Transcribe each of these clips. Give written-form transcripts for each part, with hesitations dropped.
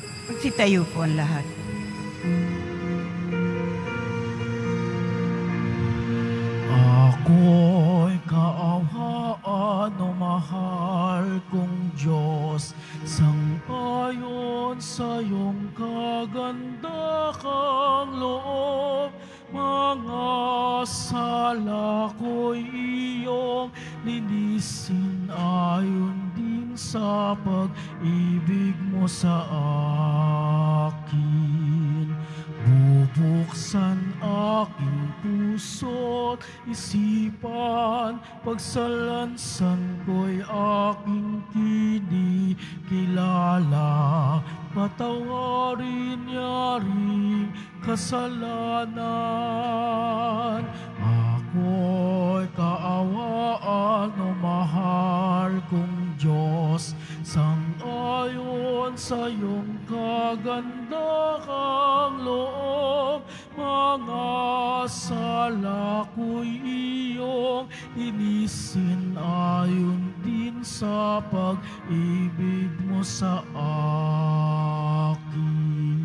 Magsitayo po ang lahat. Ako'y kaawaan o mahal kong Diyos, sang-ayon sa iyong kaganda kang loob. Mga sala ko'y iyong linisin, ayon din sa pag-ibig mo sa akin. Bubuksan aking puso't isipan, pagsalansan ko'y aking kinikilala. Patawarin niya ring kasalanan. Ako'y kaawaan o mahal kong Diyos, sang-ayon sa iyong kaganda kang loob. Mga sala ko'y iyong inisin, ayon din sa pag-ibig mo sa akin.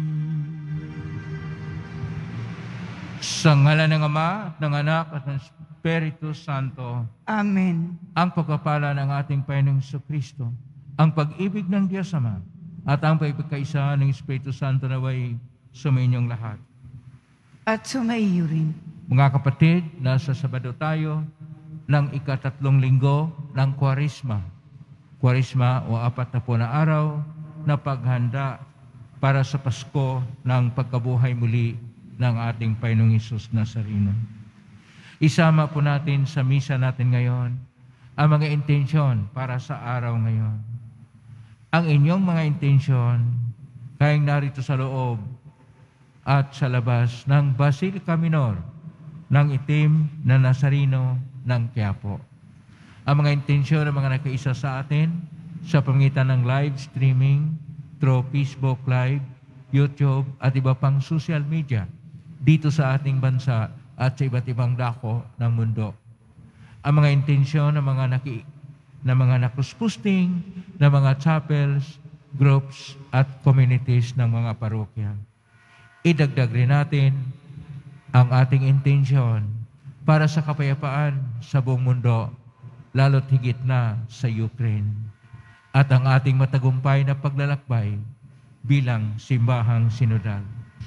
Sa ngalan ng Ama, ng Anak, at ng Espiritu Santo. Amen. Ang pagpapala ng ating Panginoong Kristo, ang pag-ibig ng Diyos Ama, at ang pagkakaisa ng Espiritu Santo naway sumainyong lahat. At sumaiyo rin. Mga kapatid, nasa Sabado tayo ng ika-3 linggo ng Kwaresma. Kwaresma o 40 na araw na paghanda para sa Pasko ng pagkabuhay muli ng ating Panginoong Hesus Nazareno. Isama po natin sa misa natin ngayon ang mga intensyon para sa araw ngayon. Ang inyong mga intensyon kayang narito sa loob at sa labas ng Basilica Minor ng itim na Nazareno ng QUIAPO. Ang mga intensyon ng mga nakaisa sa atin sa pamamagitan ng live streaming through Facebook Live, YouTube at iba pang social media dito sa ating bansa at sa iba't ibang dako ng mundo. Ang mga intensyon ng mga nakuspusting, ng mga chapels, groups at communities ng mga parokya. Idagdag rin natin ang ating intensyon para sa kapayapaan sa buong mundo, lalo't higit na sa Ukraine, at ang ating matagumpay na paglalakbay bilang simbahang sinodal.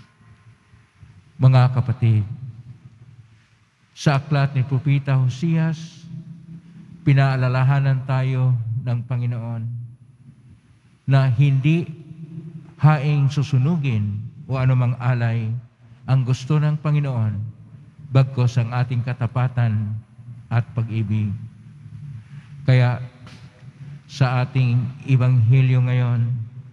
Mga kapatid, sa aklat ni Propeta Hosias, pinaalalahanan tayo ng Panginoon na hindi haing susunugin o anumang alay ang gusto ng Panginoon, bagkus ang ating katapatan at pag-ibig. Kaya sa ating Ebanghelyo ngayon,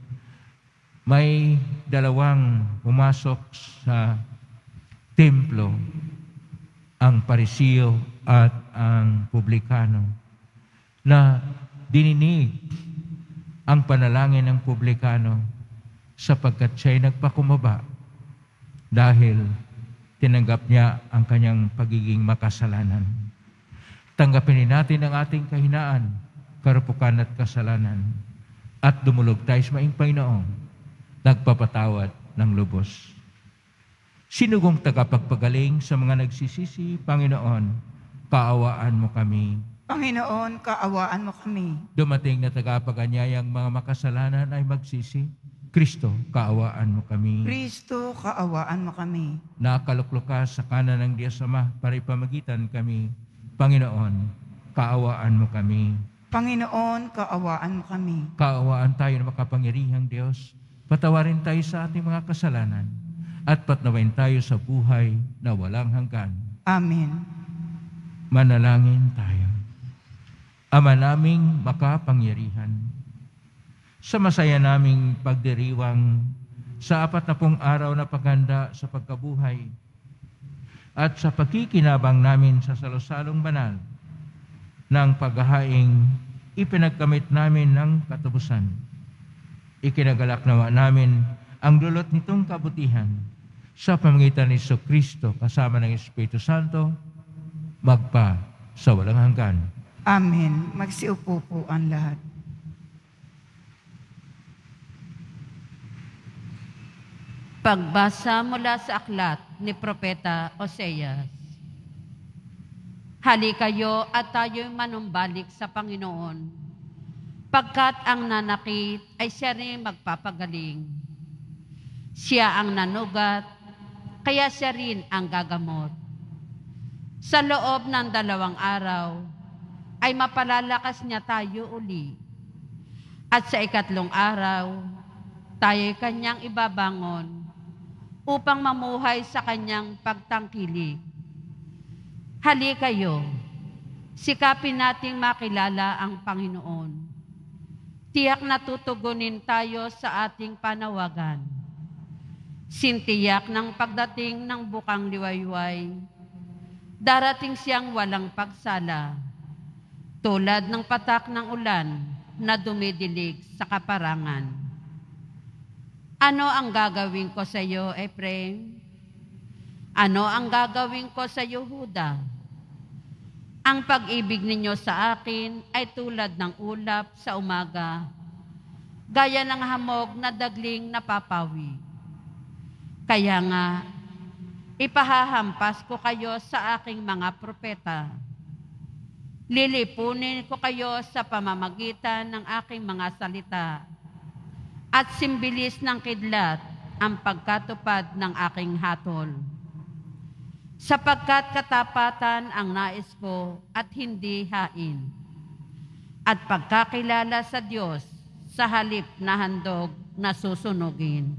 may dalawang pumasok sa templo, ang Parisiyo at ang Publikano, na dininig ang panalangin ng Publikano sapagkat siya'y nagpakumbaba dahil tinanggap niya ang kanyang pagiging makasalanan. Tanggapin natin ang ating kahinaan, karupukan at kasalanan, at dumulog tayo sa maing Panginoong nagpapatawad ng lubos. Sinugong tagapagpagaling sa mga nagsisisi, Panginoon, kaawaan mo kami. Panginoon, kaawaan mo kami. Dumating na tagapaganyayang mga makasalanan ay magsisi, Kristo, kaawaan mo kami. Kristo, kaawaan mo kami. Nakaluklok ka sa kanan ng Diyos Ama para ipamagitan kami, Panginoon, kaawaan mo kami. Panginoon, kaawaan mo kami. Kaawaan tayo ng makapangyarihang Diyos, patawarin tayo sa ating mga kasalanan, at patnawain tayo sa buhay na walang hanggan. Amen. Manalangin tayo. Ama naming makapangyarihan, sa masaya naming pagdiriwang sa 40 araw na paghanda sa pagkabuhay at sa pagkikinabang namin sa salusalong banal ng paghahaing ipinagkamit namin ng katapusan, ikinagalak nawa namin ang dulot nitong kabutihan sa pamamagitan ni Kristo kasama ng Espiritu Santo, magpa sa walang hanggan. Amen. Magsiupo po ang lahat. Pagbasa mula sa aklat ni Propeta Oseas. Halikayo at tayo'y manumbalik sa Panginoon, pagkat ang nanakit ay siya rin magpapagaling. Siya ang nanugat, kaya siya rin ang gagamot. Sa loob ng 2 araw, ay mapalalakas niya tayo uli. At sa 3 araw, tayo'y kanyang ibabangon upang mamuhay sa kanyang pagtangkilik. Halikayo, sikapin nating makilala ang Panginoon. Tiyak na tutugunin tayo sa ating panawagan. Sintiyak ng pagdating ng bukang liwayway, darating siyang walang pagsala, tulad ng patak ng ulan na dumidilig sa kaparangan. Ano ang gagawin ko sa iyo, Ephraim? Ano ang gagawin ko sa iyo, Huda? Ang pag-ibig ninyo sa akin ay tulad ng ulap sa umaga, gaya ng hamog na dagling napapawi. Kaya nga, ipahahampas ko kayo sa aking mga propeta. Lilipunin ko kayo sa pamamagitan ng aking mga salita, at simbilis ng kidlat ang pagkatupad ng aking hatol. Sapagkat katapatan ang nais ko at hindi hain, at pagkakilala sa Diyos sa halip na handog na susunugin.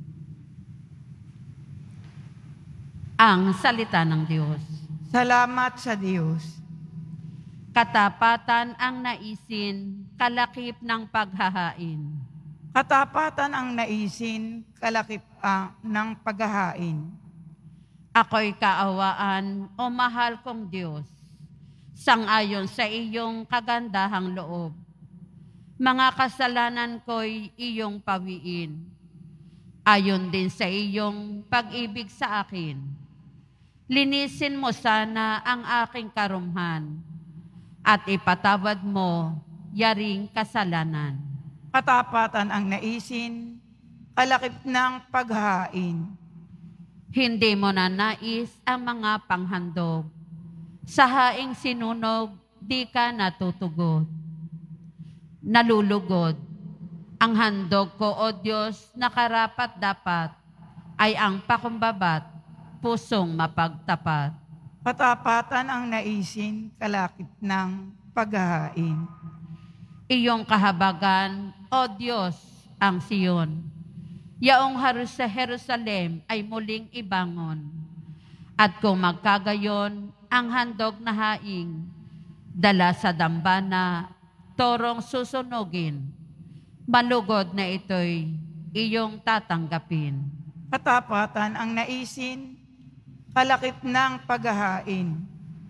Ang salita ng Diyos. Salamat sa Diyos. Katapatan ang naisin, kalakip ng paghahain. Katapatan ang naisin, kalakip ng paghahain. Ako'y kaawaan, o mahal kong Diyos, sangayon sa iyong kagandahang loob. Mga kasalanan ko'y iyong pawiin, ayon din sa iyong pag-ibig sa akin. Linisin mo sana ang aking karumhan, at ipatawad mo yaring kasalanan. Katapatan ang naisin, kalakip ng paghahain. Hindi mo na nais ang mga panghandog. Sa haing sinunog, di ka natutugod. Nalulugod. Ang handog ko, O Diyos, na karapat-dapat ay ang pakumbabat, pusong mapagtapat. Katapatan ang naisin, kalakip ng paghahain. Iyong kahabagan, O Diyos, ang Siyon. Yaong sa Jerusalem ay muling ibangon. At kung magkagayon, ang handog na haing, dala sa dambana, torong susunugin, malugod na ito'y iyong tatanggapin. Katapatan ang naisin, kalakip ng paghahain.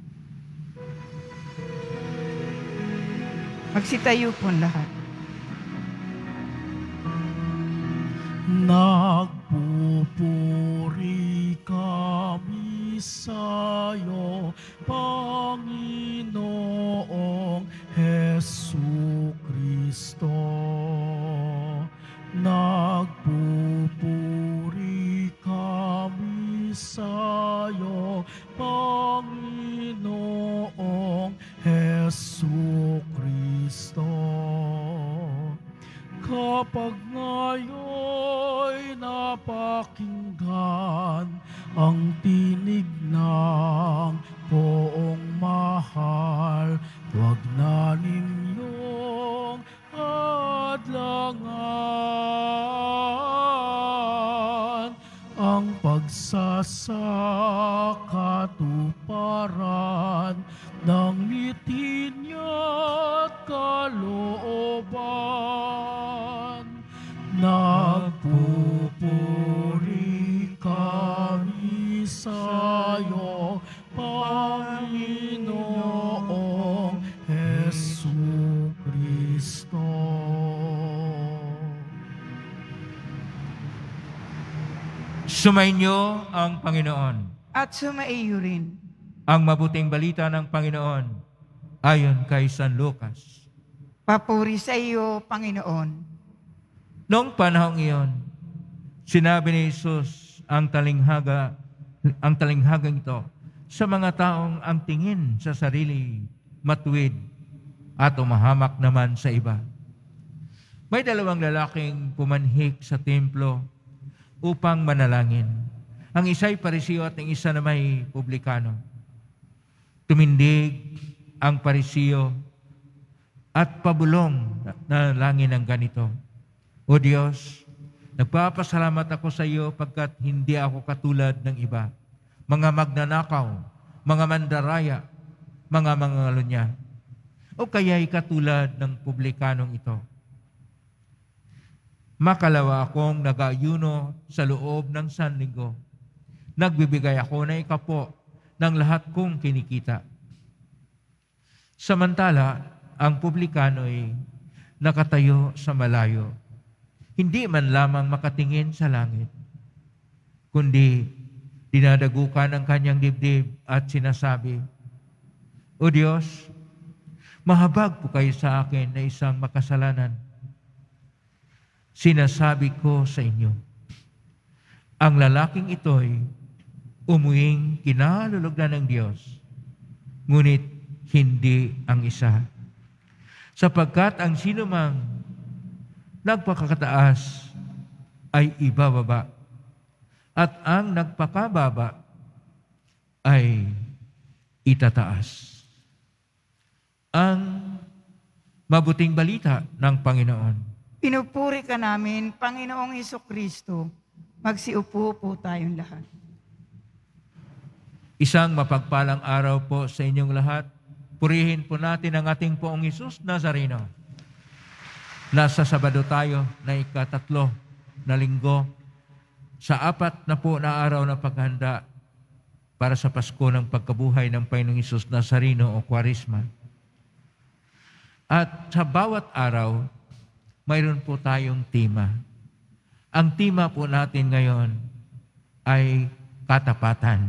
Magsitayo po lahat. Nagpupuri kami sa'yo, Panginoong Jesucristo. Nagpupuri kami sa'yo, Panginoong Jesucristo. Kapag ngayon'y napakinggan ang tinig ng poong mahal, huwag na ninyong hadlangan ang pagsasakatuparan ng ngiti niya't kalooban. Nagpupuri kami sa'yo, Panginoong Jesucristo. Sumainyo ang Panginoon. At sumaiyo rin. Ang mabuting balita ng Panginoon ayon kay San Lucas. Papuri sa iyo, Panginoon. Noong panahong iyon, Sinabi ni Jesus ang talinghagang ito sa mga taong ang tingin sa sarili matuwid at umahamak naman sa iba. May dalawang lalaking pumanhik sa templo upang manalangin. Ang isa'y Pariseo at ang isa na may publikano. Tumindig ang Pariseo at pabulong na langin ng ganito, O Diyos, nagpapasalamat ako sa iyo pagkat hindi ako katulad ng iba, mga magnanakaw, mga mandaraya, mga mangalunya, o kaya'y katulad ng publikanong ito. Makalawa akong nag-ayuno sa loob ng sanlinggo. Nagbibigay ako na ikapo ng lahat kong kinikita. Samantala, ang publikano'y nakatayo sa malayo, hindi man lamang makatingin sa langit, kundi dinadagukan ang kanyang dibdib at sinasabi, O Diyos, mahabag po kayo sa akin na isang makasalanan. Sinasabi ko sa inyo, ang lalaking ito'y umuwing kinalulugdan ng Diyos, ngunit hindi ang isa. Sapagkat ang sinumang nagpakataas ay ibababa, at ang nagpakababa ay itataas. Ang mabuting balita ng Panginoon. Pinupuri ka namin, Panginoong Hesukristo. Magsiupo po tayong lahat. Isang mapagpalang araw po sa inyong lahat. Purihin po natin ang ating Poong Hesus Nazareno. Nasa Sabado tayo na ika-3 na linggo sa 4 na po na araw na paghanda para sa Pasko ng pagkabuhay ng Panginoong Hesus Nazareno o Kwaresma. At sa bawat araw, mayroon po tayong tema. Ang tema po natin ngayon ay katapatan.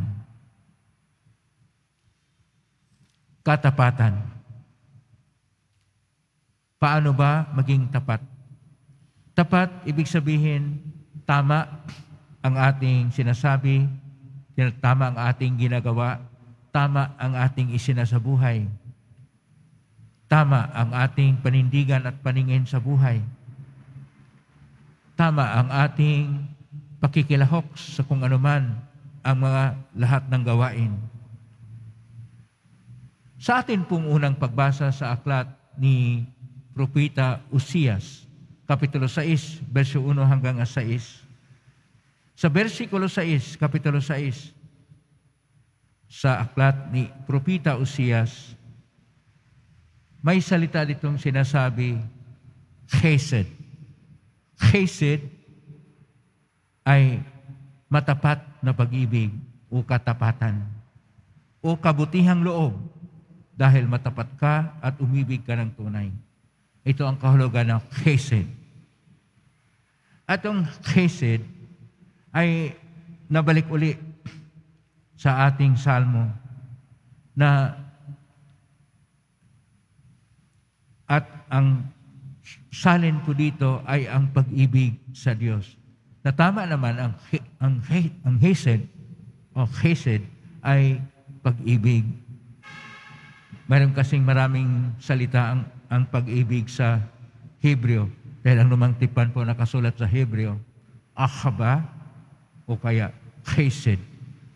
Katapatan. Paano ba maging tapat? Tapat, ibig sabihin, tama ang ating sinasabi, tama ang ating ginagawa, tama ang ating isinasabuhay, tama ang ating panindigan at paningin sa buhay, tama ang ating pakikilahok sa kung anuman ang mga lahat ng gawain. Sa atin pong unang pagbasa sa aklat ni Propeta Uzias, Kapitulo 6, verso 1 hanggang 6. Sa versikulo 6, Kapitulo 6, sa aklat ni Propeta Uzias, may salita ditong sinasabi, chesed. Chesed ay matapat na pag-ibig o katapatan o kabutihang loob dahil matapat ka at umibig ka ng tunay. Ito ang kahulugan ng chesed. At ang chesed ay nabalik uli sa ating salmo na at ang salin po dito ay ang pag-ibig sa Diyos. Na tama naman ang chesed o chesed ay pag-ibig. Mayroon kasing maraming salita ang pag-ibig sa Hebreo. Dahil ang lumang tipan po nakasulat sa Hebreo, ahaba o kaya chesed.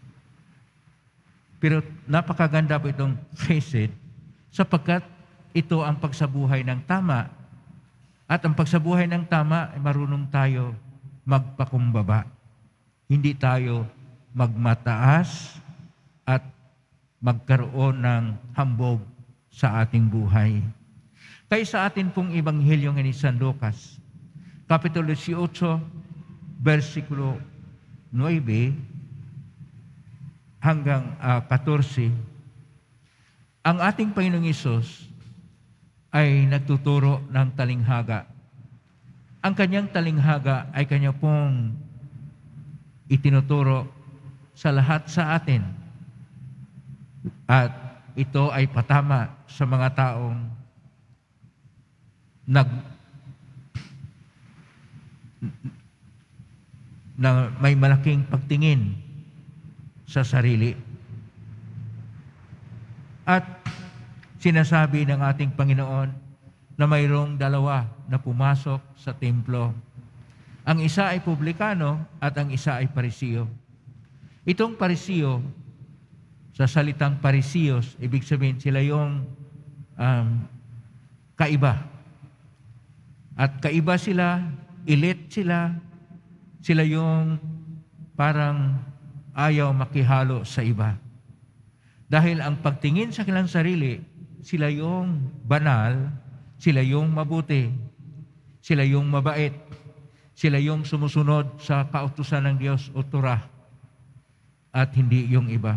Pero napakaganda po itong chesed sapagkat ito ang pagsabuhay ng tama. At ang pagsabuhay ng tama ay marunong tayo magpakumbaba. Hindi tayo magmataas at magkaroon ng hambog sa ating buhay. Kaya sa atin pong Ebanghelyo ni San Lucas, Kapitulo 18, versikulo 9 hanggang 14, ang ating Panginoong Hesus ay nagtuturo ng talinghaga. Ang kanyang talinghaga ay kanya pong itinuturo sa lahat sa atin. At ito ay patama sa mga taong na may malaking pagtingin sa sarili. At sinasabi ng ating Panginoon na mayroong dalawa na pumasok sa templo. Ang isa ay publikano at ang isa ay parisiyo. Itong parisiyo, sa salitang parisiyos, ibig sabihin sila yung kaiba. At kaiba sila, elite sila, sila yung parang ayaw makihalo sa iba. Dahil ang pagtingin sa kanilang sarili, sila yung banal, sila yung mabuti, sila yung mabait, sila yung sumusunod sa kautusan ng Diyos o Torah, at hindi yung iba.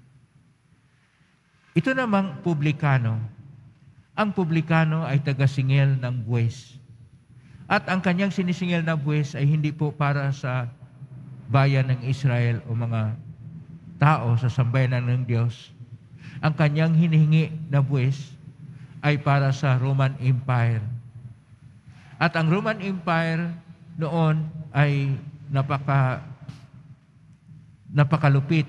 Ito namang publikano. Ang publikano ay taga-singil ng buwis. At ang kanyang sinisingil na buwis ay hindi po para sa bayan ng Israel o mga tao sa sambayanan ng Diyos. Ang kanyang hinihingi na buwis ay para sa Roman Empire. At ang Roman Empire noon ay napakalupit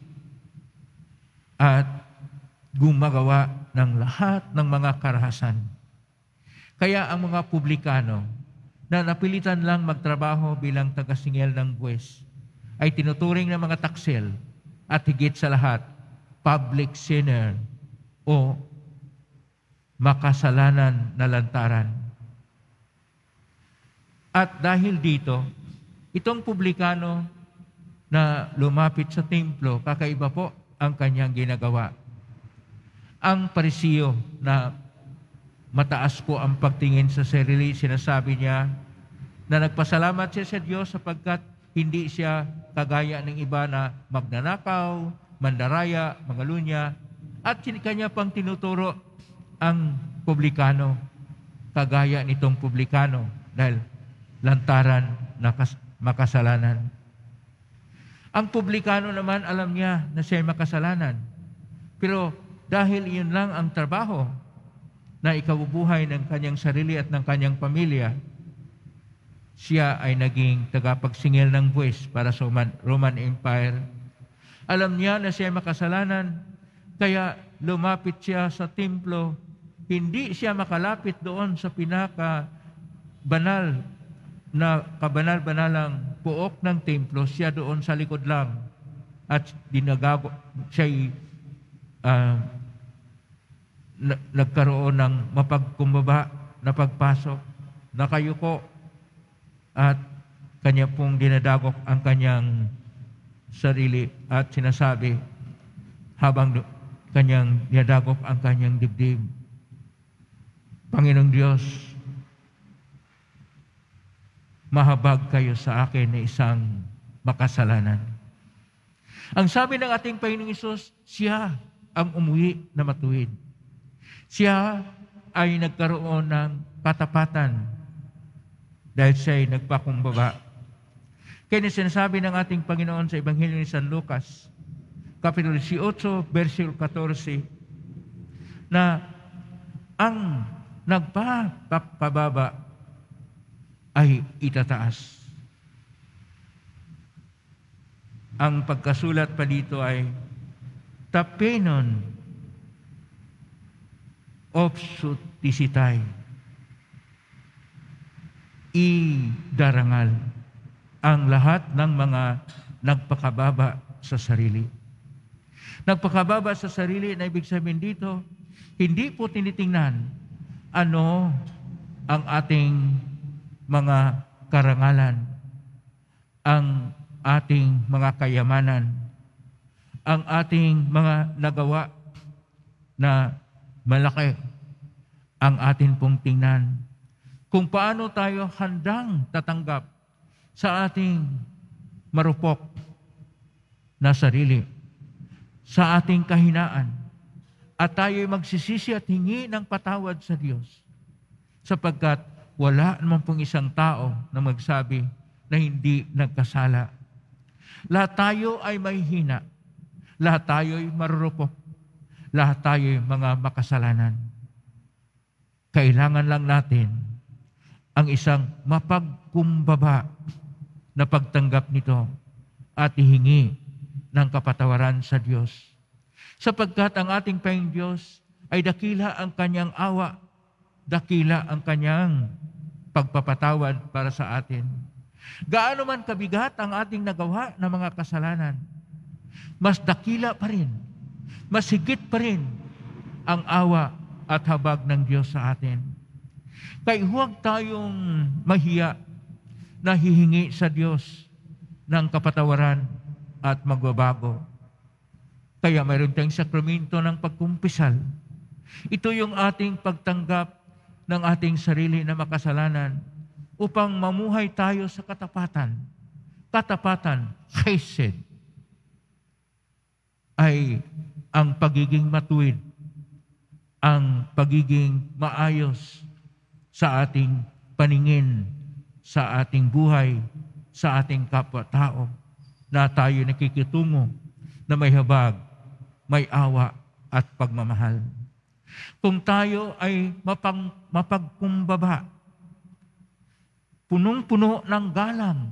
at gumagawa ng lahat ng mga karahasan. Kaya ang mga publikano na napilitan lang magtrabaho bilang taga-singil ng buwis ay tinuturing ng mga taksel at higit sa lahat, public sinner o makasalanan na lantaran. At dahil dito, itong publikano na lumapit sa templo, kakaiba po ang kanyang ginagawa. Ang parisiyo na mataas po ang pagtingin sa sarili, sinasabi niya na nagpasalamat siya sa Diyos sapagkat hindi siya kagaya ng iba na magnanakaw, mandaraya, mangalunya, at kanya pang tinuturo ang publikano, kagaya nitong publikano, dahil lantaran na makasalanan. Ang publikano naman, alam niya na siya makasalanan. Pero dahil iyon lang ang trabaho na ikabubuhay ng kanyang sarili at ng kanyang pamilya, siya ay naging tagapagsingil ng buwis para sa Roman Empire. Alam niya na siya makasalanan, kaya lumapit siya sa templo. Hindi siya makalapit doon sa pinaka-banal na kabanal-banalang puok ng templo. Siya doon sa likod lang. At siya'y nagkaroon ng mapagkumbaba na pagpasok, nakayuko, at kanya pong dinadagok ang kanyang sarili at sinasabi habang kanyang dinadagok ang kanyang dibdib, Panginoong Diyos, mahabag kayo sa akin na isang makasalanan. Ang sabi ng ating Panginoong Hesus, siya ang umuwi na matuwid. Siya ay nagkaroon ng katapatan dahil siya ay nagpakumbaba. Kaya sinasabi ng ating Panginoon sa Ebanghelyo ni San Lucas, Kapitulo 18, versikulo 14, na ang nagpapababa ay itataas. Ang pagkasulat pa dito ay tapenon obsutisitay, idarangal ang lahat ng mga nagpakababa sa sarili. Nagpakababa sa sarili na ibig sabihin dito, hindi po tinitingnan ano ang ating mga karangalan, ang ating mga kayamanan, ang ating mga nagawa na malaki. Ang atin pong tingnan kung paano tayo handang tatanggap sa ating marupok na sarili, sa ating kahinaan, at tayo'y magsisisi at hingi ng patawad sa Diyos, sapagkat wala naman pong isang tao na magsabi na hindi nagkasala. Lahat tayo ay may hina, lahat tayo ay marurupok, lahat tayo ay mga makasalanan. Kailangan lang natin ang isang mapagkumbaba na pagtanggap nito at ihingi ng kapatawaran sa Diyos. Sapagkat ang ating Panginoong Diyos ay dakila ang kanyang awa, dakila ang kanyang pagpapatawad para sa atin. Gaano man kabigat ang ating nagawa na mga kasalanan, mas dakila pa rin, mas higit pa rin ang awa at habag ng Diyos sa atin. Kaya huwag tayong mahiya na hihingi sa Diyos ng kapatawaran at magbabago. Kaya mayroon tayong sakramento ng pagkumpisal. Ito yung ating pagtanggap ng ating sarili na makasalanan upang mamuhay tayo sa katapatan. Katapatan, chesed, ay ang pagiging matuwid, ang pagiging maayos sa ating paningin, sa ating buhay, sa ating kapwa-tao, na tayo nakikitungo na may habag, may awa at pagmamahal. Kung tayo ay mapagkumbaba, punong-puno ng galang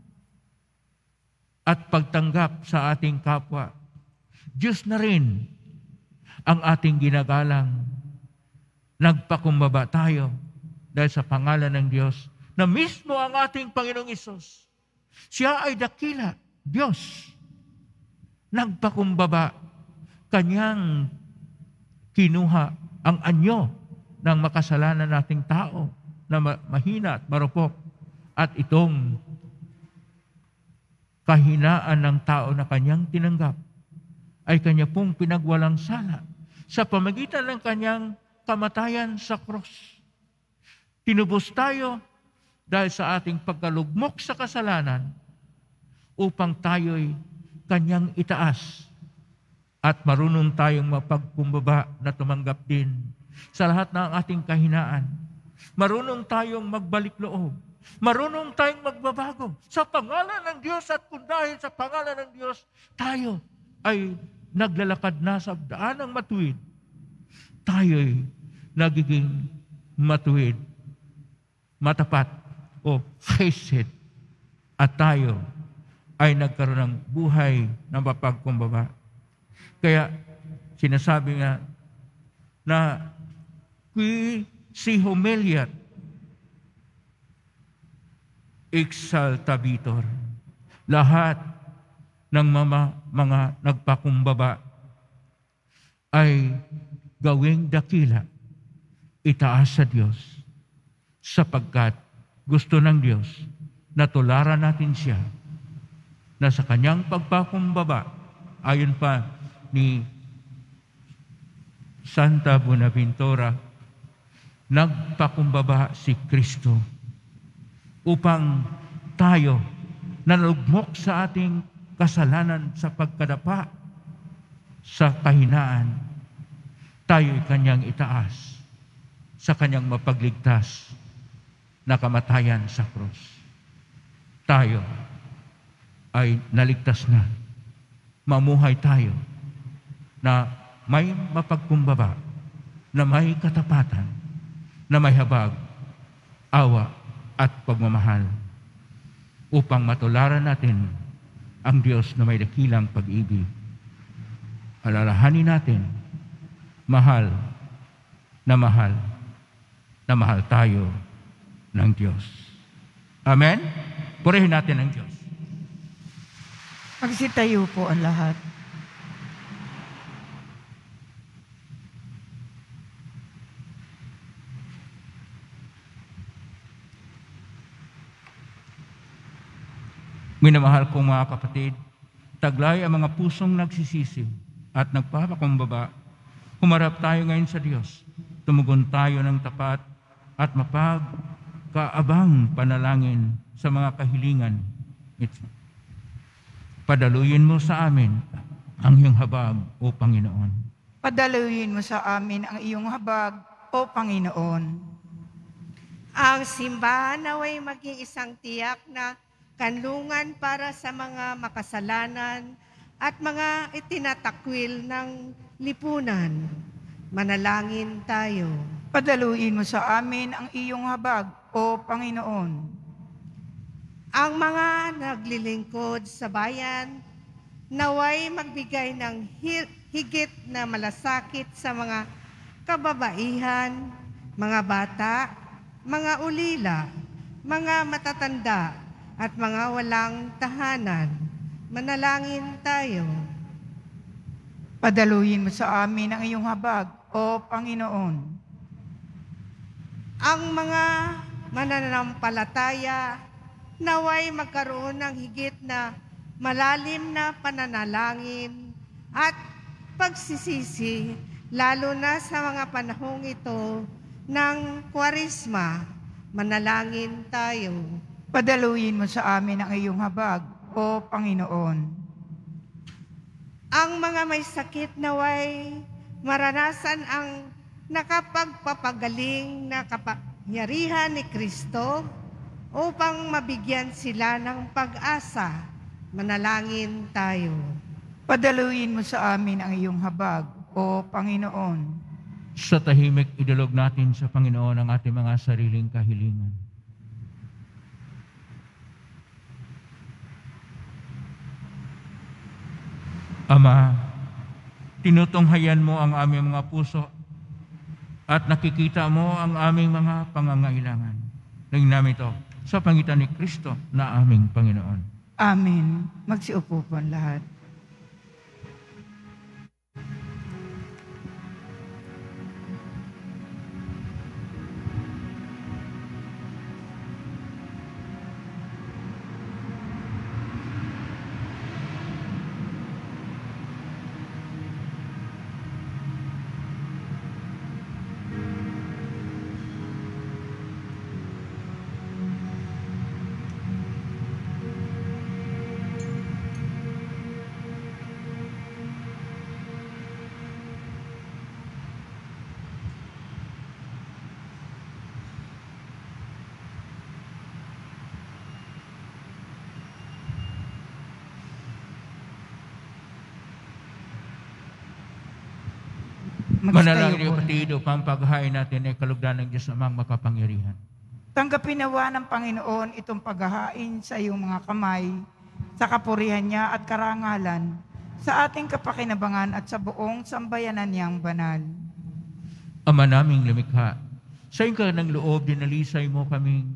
at pagtanggap sa ating kapwa, Diyos na rin ang ating ginagalang. Nagpakumbaba tayo dahil sa pangalan ng Diyos na mismo ang ating Panginoong Isus. Siya ay dakila, Diyos. Nagpakumbaba, kanyang kinuha ang anyo ng makasalanan nating tao na mahina at marupok. At itong kahinaan ng tao na kanyang tinanggap ay kanya pong pinagwalang sala sa pamagitan ng kanyang kamatayan sa krus. Tinubos tayo dahil sa ating pagkalugmok sa kasalanan upang tayo'y kanyang itaas at marunong tayong mapagkumbaba na tumanggap din sa lahat ng ating kahinaan. Marunong tayong magbalik loob. Marunong tayong magbabago sa pangalan ng Diyos, at kung dahil sa pangalan ng Diyos, tayo ay naglalakad na sa daanang matuwid. Tayo'y nagiging matuwid, matapat o chesed, at tayo ay nagkaroon ng buhay na mapagkumbaba. Kaya sinasabi nga na qui si humiliat exaltabitur. Lahat ng mga nagpakumbaba ay gawing dakila, itaas sa Diyos, sapagkat gusto ng Diyos na tularan natin siya na sa kanyang pagpakumbaba, ayon pa ni Santa Buenaventura, nagpakumbaba si Kristo upang tayo na nalugmok sa ating kasalanan sa pagkadapa sa kahinaan, tayo'y kanyang itaas sa kanyang mapagligtas na kamatayan sa krus. Tayo ay naligtas na. Mamuhay tayo na may mapagkumbaba, na may katapatan, na may habag, awa at pagmamahal, upang matularan natin ang Diyos na may dakilang pag-ibig. Alalahanin natin, mahal na mahal na mahal tayo ng Diyos. Amen? Purihin natin ang Diyos. Magsitayo po ang lahat. Minamahal kong mga kapatid, taglay ang mga pusong nagsisisi at nagpapakumbaba. Humarap tayo ngayon sa Diyos. Tumugon tayo ng tapat at mapagkaabang panalangin sa mga kahilingan. Padaluyin mo sa amin ang iyong habag, O Panginoon. Padaluyin mo sa amin ang iyong habag, O Panginoon. Ang simbahan naway maging isang tiyak na kanlungan para sa mga makasalanan at mga itinatakwil ng lipunan. Manalangin tayo. Padaluyin mo sa amin ang iyong habag, O Panginoon. Ang mga naglilingkod sa bayan, naway magbigay ng higit na malasakit sa mga kababaihan, mga bata, mga ulila, mga matatanda, at mga walang tahanan. Manalangin tayo. Padaluyin mo sa amin ang iyong habag, O Panginoon. Ang mga mananampalataya naway magkaroon ng higit na malalim na pananalangin at pagsisisi, lalo na sa mga panahong ito ng Kwaresma. Manalangin tayo. Padaluyin mo sa amin ang iyong habag, O Panginoon. Ang mga may sakit naway maranasan ang nakapagpapagaling na kapangyarihan ni Kristo upang mabigyan sila ng pag-asa. Manalangin tayo. Padaluyin mo sa amin ang iyong habag, O Panginoon. Sa tahimik, idulog natin sa Panginoon ang ating mga sariling kahilingan. Ama, tinutunghayan mo ang aming mga puso at nakikita mo ang aming mga pangangailangan. Naging namin ito sa pangitan ni Kristo na aming Panginoon. Amen. Magsiupo po ang lahat. Manalangin Magtayo niyo po. kapatid upang paghahain natin ay kalugdan ng Diyos amang makapangyarihan. Tanggapin nawa ng Panginoon itong paghahain sa iyong mga kamay, sa kapurihan niya at karangalan, sa ating kapakinabangan at sa buong sambayanan niyang banal. Ama naming lumikha, sa iyong ng loob dinalisay mo kami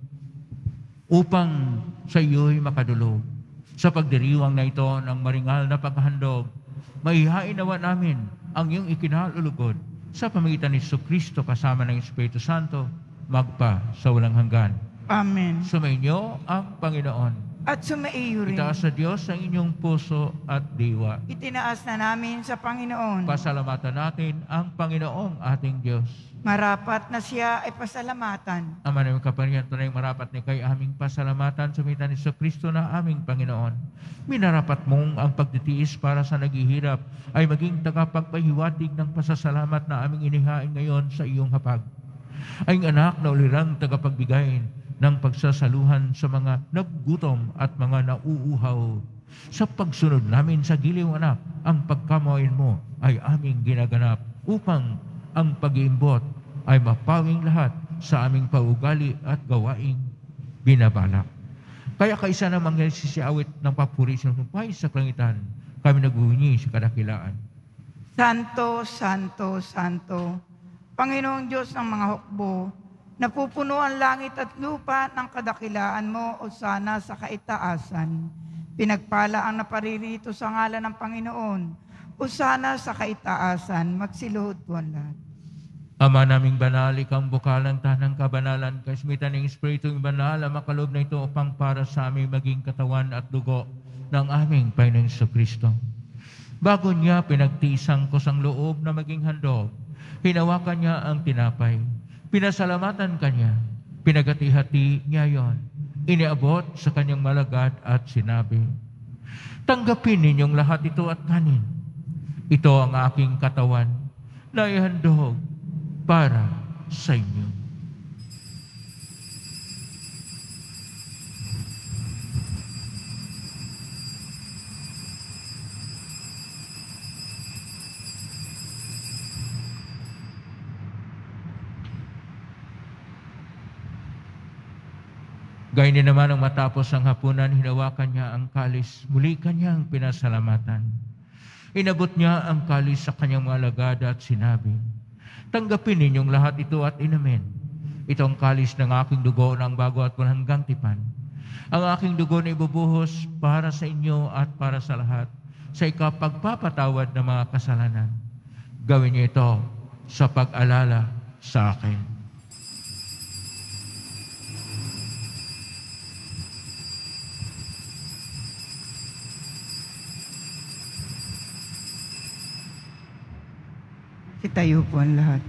upang sa iyo'y makadulog. Sa pagdiriwang na ito ng maringal na paghahandog, maihain nawa namin ang iyong ikinalulugod sa pamagitan ni Jesucristo kasama ng Espiritu Santo, magpa sa walang hanggan. Amen. Sumainyo ang Panginoon. At sumaiyo rin. Itaas sa Diyos ang inyong puso at diwa. Itinaas na namin sa Panginoon. Pasalamatan natin ang Panginoong ating Diyos. Marapat na siya ay pasalamatan. Ama namin kaparihan, tunay marapat ni kay aming pasalamatan sa pamagitan ni Jesucristo na aming Panginoon. Minarapat mong ang pagtitiis para sa naghihirap ay maging tagapagpahiwatig ng pasasalamat na aming inihain ngayon sa iyong hapag. Ay anak na ulirang tagapagbigay ng pagsasaluhan sa mga naggutom at mga nauuhaw. Sa pagsunod namin sa giliw anak, ang pagkamuhain mo ay aming ginaganap upang ang pag-iimbot ay mapawing lahat sa aming paugali at gawaing binabalak. Kaya kaisa ng mga sisiawit ng papuri sa sumpay sa kalangitan, kami naghuhingi sa kadakilaan. Santo, Santo, Santo, Panginoong Diyos ng mga hukbo, napupuno ang langit at lupa ng kadakilaan mo o sana sa kaitaasan. Pinagpala ang naparirito sa ngalan ng Panginoon, o sana sa kaitaasan, magsiluhod po ang lahat. Ama naming banal, ikang bukal ng tanang kabanalan, kasmitan ng Espiritong banal, ang makalob na ito upang para sa aming maging katawan at dugo ng aming Panginoong Jesucristo. Bago niya pinagtisang ko sang loob na maging handog, hinawakan niya ang tinapay, pinasalamatan kanya, pinagati-hati niya yon, iniabot sa kanyang malagad at sinabi, tanggapin ninyong lahat ito at kanin. Ito ang aking katawan na ihandog para sa inyo. Gayun din naman ang matapos ang hapunan, hinawakan niya ang kalis, muli kanyang pinasalamatan. Inabot niya ang kalis sa kanyang mga alagad at sinabi, tanggapin ninyong lahat ito at inamin. Ito ang kalis ng aking dugo ng bago at hanggang tipan. Ang aking dugo na ibubuhos para sa inyo at para sa lahat, sa ikapagpapatawad ng mga kasalanan. Gawin niyo ito sa pag-alala sa akin. Itayo po ang lahat.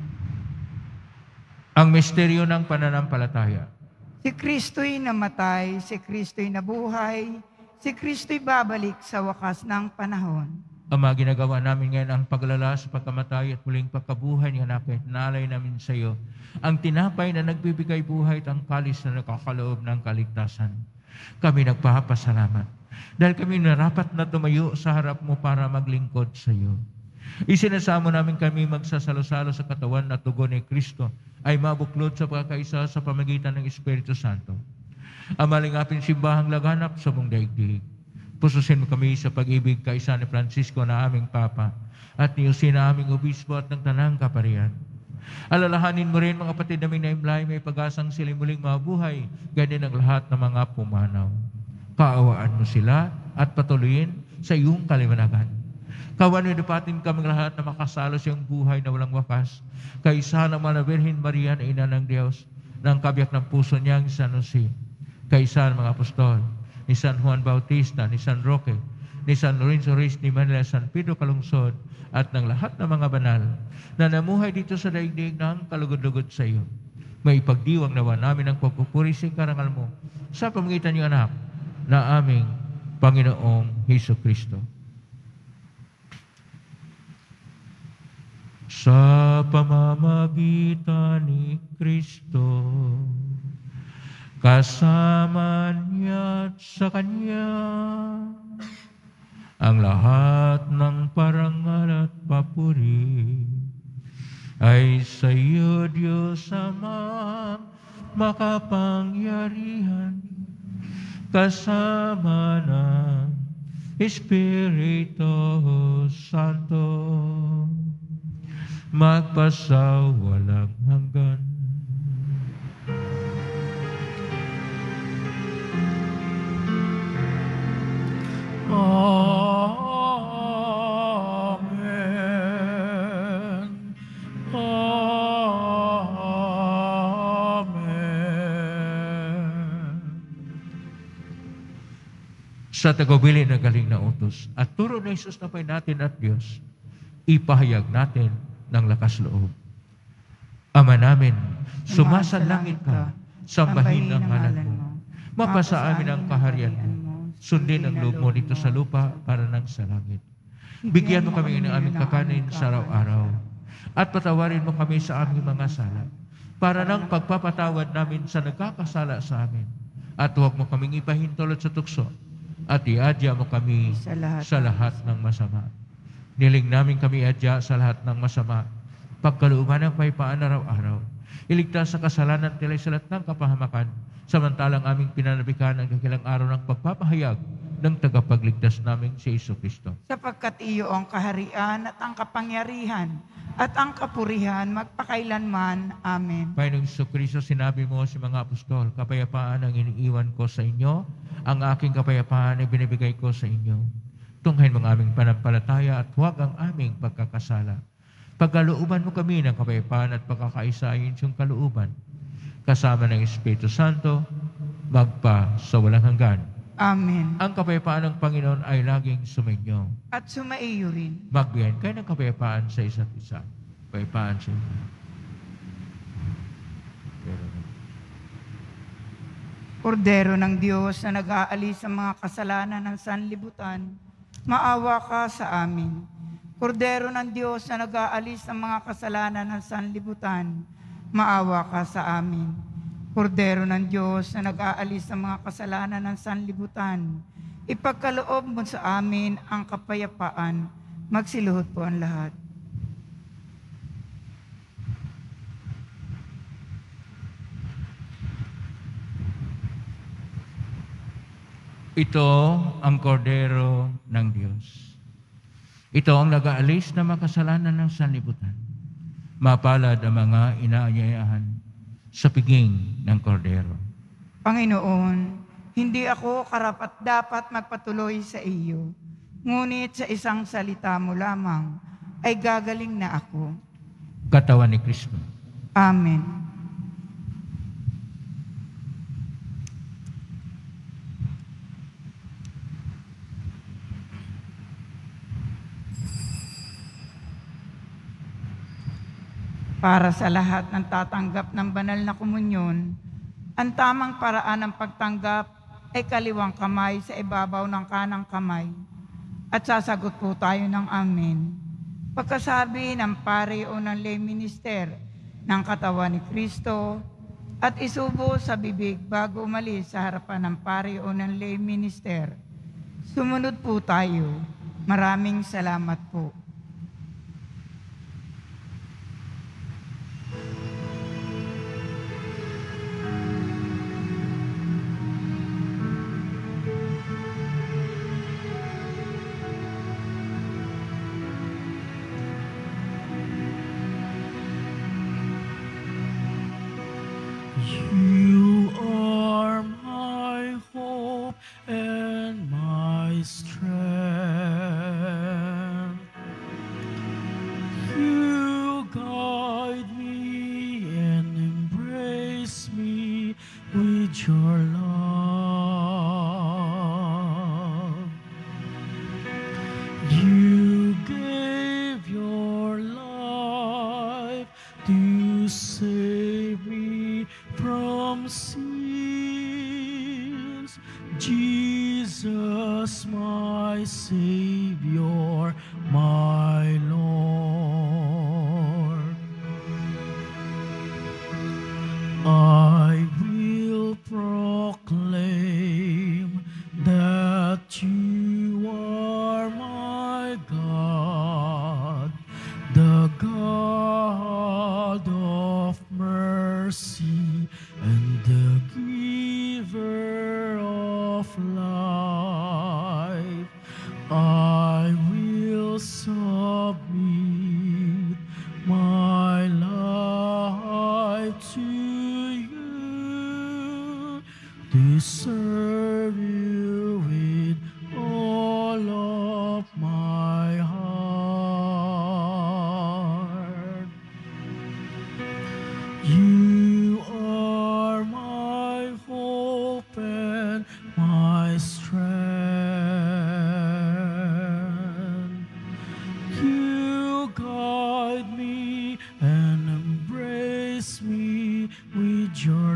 Ang misteryo ng pananampalataya. Si Kristo'y namatay, si Kristo'y nabuhay, si Kristo'y babalik sa wakas ng panahon. Ama, ginagawa namin ngayon ang paglala sa pagkamatay at muling pagkabuhay ni Hanapit. Naalay namin sa iyo ang tinapay na nagbibigay buhay at ang kalis na nakakaloob ng kaligtasan. Kami nagpapasalamat dahil kami narapat na tumayo sa harap mo para maglingkod sa iyo. Isinasamo namin kami magsasalo-salo sa katawan at dugo ni Kristo ay mabuklod sa pagkakaisa sa pamagitan ng Espiritu Santo. Amalingapin simbahang laganap sa buong daigdig. Pususin mo kami sa pag-ibig kaisa ni Francisco na aming Papa at ni Jose na aming Obispo at ng Tanang Kaparian. Alalahanin mo rin mga kapatid naming naimlay may pag-asang sila muling mabuhay, ganyan ang lahat ng mga pumanaw. Kaawaan mo sila at patuloyin sa iyong kaliwanagan. Kawan mo dapatin kaming lahat na makasalo sa iyong buhay na walang wakas, kaisa ng mga Birhen Maria na ina ng Diyos, ng kabiyak ng puso niyang San Jose, kaisa ng mga apostol, ni San Juan Bautista, ni San Roque, ni San Lorenzo Reyes, ni Manila, San Pedro Calungsod, at ng lahat ng mga banal na namuhay dito sa daigdig ng kalugod-lugod sa iyo. May ipagdiwang nawa namin ang pagpupuri sa karangal mo sa pamagitan ng anak na aming Panginoong Hesus Kristo. Sa pamamagitan ni Kristo, kasama niya at sa Kanya, ang lahat ng parangal at papuri ay sa iyo, Diyos Ama, makapangyarihan, kasama ng Espiritu Santo, magpasawalang hanggan. Amen. Amen. Sa tagubilin na galing na utos at turo na Isus na pay natin at Diyos, ipahayag natin ng lakas loob. Ama namin, sumasalangit ka, sambahin ang ngalan mo. Mapasa amin ang kaharian mo. Sundin ang loob mo dito sa lupa para nang sa langit. Bigyan mo kami ng aming kakanin sa araw-araw. At patawarin mo kami sa aming mga sala para nang pagpapatawad namin sa nagkakasala sa amin. At huwag mo kaming ipahintulot sa tukso at iadya mo kami sa lahat ng masama. Niling namin kami iadya sa lahat ng masama. Pagkalooban ng paypaan araw-araw. Iligtas sa kasalanan tilay sa lahat ng kapahamakan. Samantalang aming pinanabikan ang dakilang araw ng pagpapahayag ng tagapagligtas namin si Hesus Kristo. Sapagkat iyo ang kaharian at ang kapangyarihan at ang kapurihan magpakailanman. Amen. Panginoong Hesus Kristo, sinabi mo sa mga apostol, kapayapaan ang iniiwan ko sa inyo, ang aking kapayapaan ay binibigay ko sa inyo. Tunghayin mo ang aming panampalataya at huwag ang aming pagkakasala. Pagkalooban mo kami ng kapayapaan at pagkakaisa ayon sa kalooban, kasama ng Espiritu Santo, magpa sa walang hanggan. Amen. Ang kapayapaan ng Panginoon ay laging sumainyo. At sumaiyo rin. Magbiyan kayo ng kapayapaan sa isa't isa. Kapayapaan sa inyo. Kordero ng Diyos na nag-aalis sa mga kasalanan ng sanlibutan, maawa ka sa amin. Kordero ng Diyos na nag-aalis sa mga kasalanan ng sanlibutan, maawa ka sa amin. Kordero ng Diyos na nag-aalis sa mga kasalanan ng sanlibutan, ipagkaloob mo sa amin ang kapayapaan. Magsiluhod po ang lahat. Ito ang kordero ng Diyos. Ito ang nag-aalis na makasalanan ng sanlibutan. Mapalad ang mga inaanyayahan sa piging ng kordero. Panginoon, hindi ako karapat-dapat magpatuloy sa iyo, ngunit sa isang salita mo lamang ay gagaling na ako. Katawan ni Kristo. Amen. Para sa lahat ng tatanggap ng banal na komunyon, ang tamang paraan ng pagtanggap ay kaliwang kamay sa ibabaw ng kanang kamay. At sasagot po tayo ng amen. Pagkasabi ng pari o ng lay minister ng katawan ni Kristo at isubo sa bibig bago umalis sa harapan ng pari o ng lay minister. Sumunod po tayo. Maraming salamat po. You are my hope and my strength. You guide me and embrace me with your love. You gave your life to save me from sins. Jesus, my Savior, my Lord. I will proclaim that you are my God, the God of mercy and the giver of life. I will submit my life to you, to serve you with all of my heart. You are my hope and my strength. You guide me and embrace me with your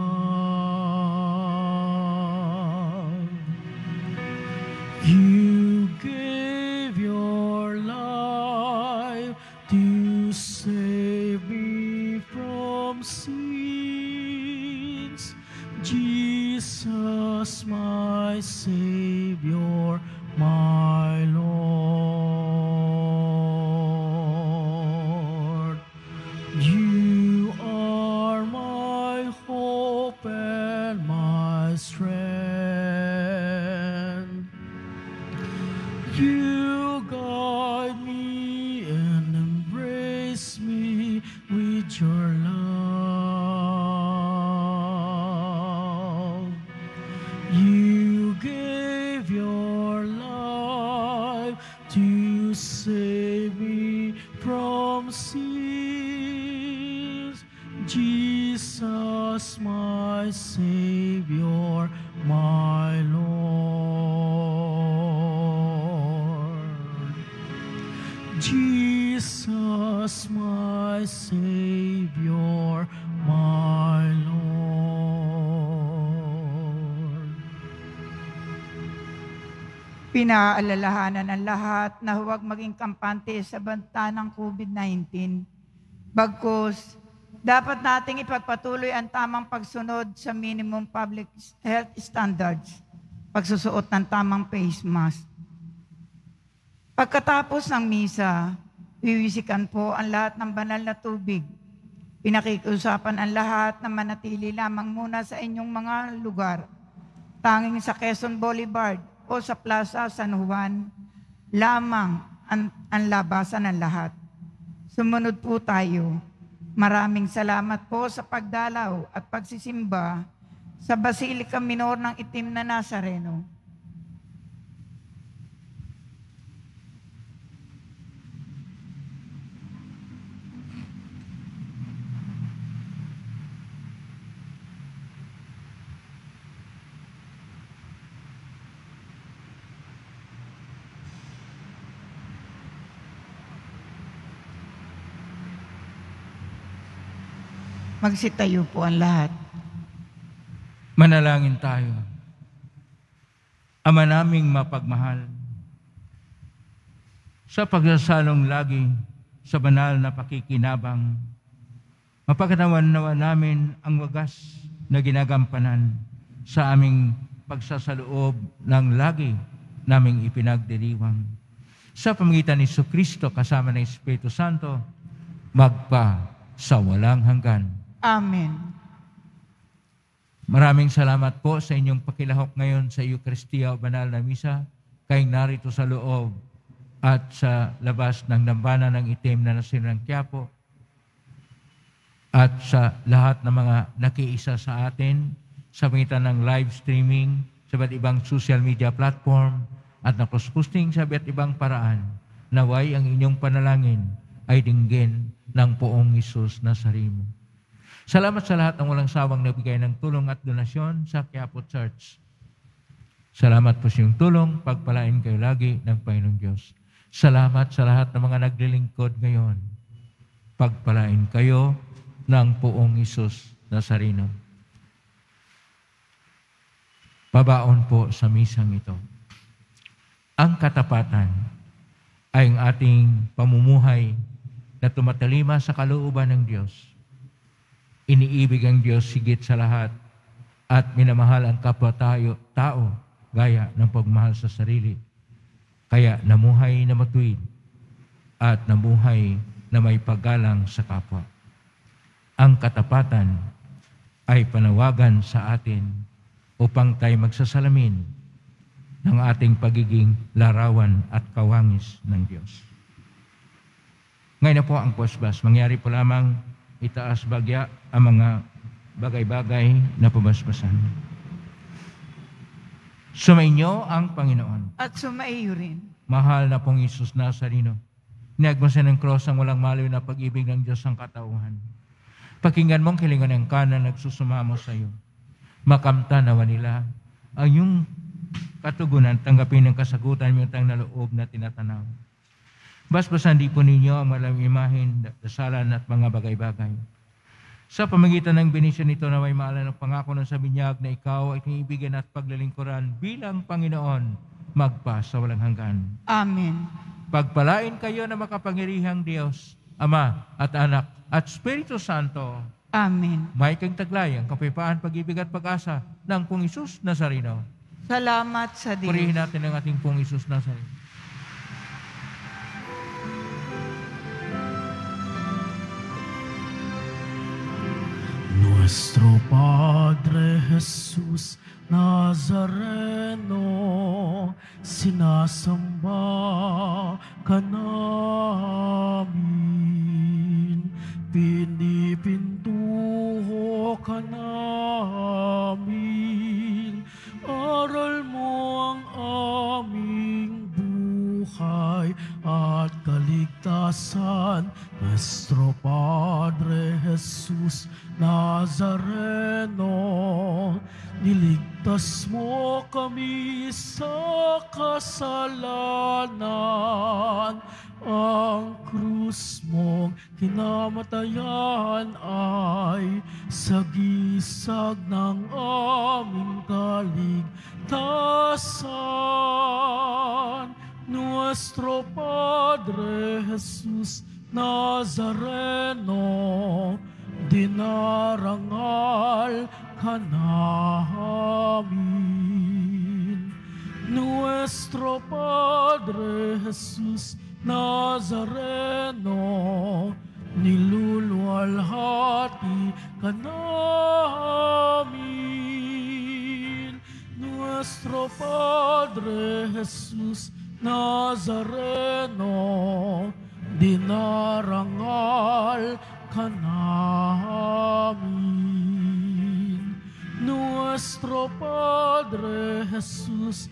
love. You gave your life to save me from sins. Jesus, my Savior, my Lord. You are my hope and my strength. You guide me and embrace me with your love. You gave your life to save me from sins. Jesus, my Savior, my Lord. Jesus, my Savior, my Lord. Pinaalalahanan ng lahat na huwag maging kampante sa banta ng COVID-19. Bagkus, dapat nating ipagpatuloy ang tamang pagsunod sa minimum public health standards, pagsusuot ng tamang face mask. Pagkatapos ng misa, wiwisikan po ang lahat ng banal na tubig. Pinakikiusapan ang lahat na manatili lamang muna sa inyong mga lugar tanging sa Quezon Boulevard o sa Plaza San Juan lamang ang labasan ng lahat. Sumunod po tayo. Maraming salamat po sa pagdalaw at pagsisimba sa Basilica Minor ng Itim na Nazareno. Magsitayo po ang lahat. Manalangin tayo. Ama naming mapagmahal, sa pagsasalong lagi sa banal na pakikinabang, mapagkatawa namin ang wagas na ginagampanan sa aming pagsasaloob ng lagi naming ipinagdiriwang. Sa pamagitan ni Jesucristo kasama ng Espiritu Santo, magpa sa walang hanggan. Amen. Maraming salamat po sa inyong pakilahok ngayon sa Eucharistia o Banal na Misa, kayong narito sa loob at sa labas ng dambana ng Itim na Nazareno ng QUIAPO, at sa lahat ng mga nakiisa sa atin sa pagitan ng live streaming sa iba't ibang social media platform at na cross-posting sa iba't ibang paraan. Naway ang inyong panalangin ay dinggin ng Poong Hesus Nazareno. Salamat sa lahat ng walang sawang nagbigay ng tulong at donasyon sa QUIAPO Church. Salamat po sa iyong tulong, pagpalain kayo lagi ng Panginoong Diyos. Salamat sa lahat ng mga naglilingkod ngayon. Pagpalain kayo ng Poong Hesus Nazareno. Pabaon po sa misang ito. Ang katapatan ay ang ating pamumuhay na tumatalima sa kalooban ng Diyos. Iniibig ang Diyos higit sa lahat at minamahal ang kapwa-tao gaya ng pagmahal sa sarili. Kaya namuhay na matuwid at namuhay na may paggalang sa kapwa. Ang katapatan ay panawagan sa atin upang tayo magsasalamin ng ating pagiging larawan at kawangis ng Diyos. Ngayon na po ang posbas. Mangyari po lamang itaas bagya ang mga bagay-bagay na pabasbasan. Sumainyo ang Panginoon. At sumaiyo rin. Mahal na pong Hesus Nazareno, niagmasan ng cross ang walang maliw na pag-ibig ng Diyos ang katauhan. Pakinggan mong kilingan ng kanan nagsusumamo sa iyo. Makamta nawa nila ang iyong katugunan, tanggapin ng kasagutan mo tang naloob na tinatanaw. Basbasan di po ninyo ang malang imahin, dasalan at mga bagay-bagay. Sa pamagitan ng benisyon nito na may maalan ng pangako ng sa binyag na ikaw ay kinibigan at paglalingkuran bilang Panginoon, magpa sa walang hanggan. Amen. Pagpalain kayo na makapangyarihang Diyos, Ama at Anak at Espiritu Santo. Amen. May kang taglay ang kapayapaan, pag-ibig at pag-asa ng Pong Hesus Nazareno. Salamat sa Diyos. Purihin natin ang ating Pong Hesus Nazareno. Nuestro Padre Jesus Nazareno, sinasamba ka namin, pinipintuho ka namin, aral mo ang aming buhay at kaligtasan. Nuestro Padre Jesus Nazareno, niligtas mo kami sa kasalanan. Ang krus mong kinamatayan ay sagisag ng aming kaligtasan. Nuestro Padre Jesus Nazareno, dinarangal ka namin. Nuestro Padre Jesus Nazareno, niluluwalhati ka namin. Nuestro Padre Jesus Nazareno, dinarangal ka namin. Nuestro Padre Jesus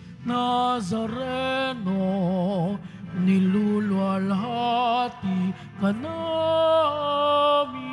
Nazareno, niluluwalhati ka namin.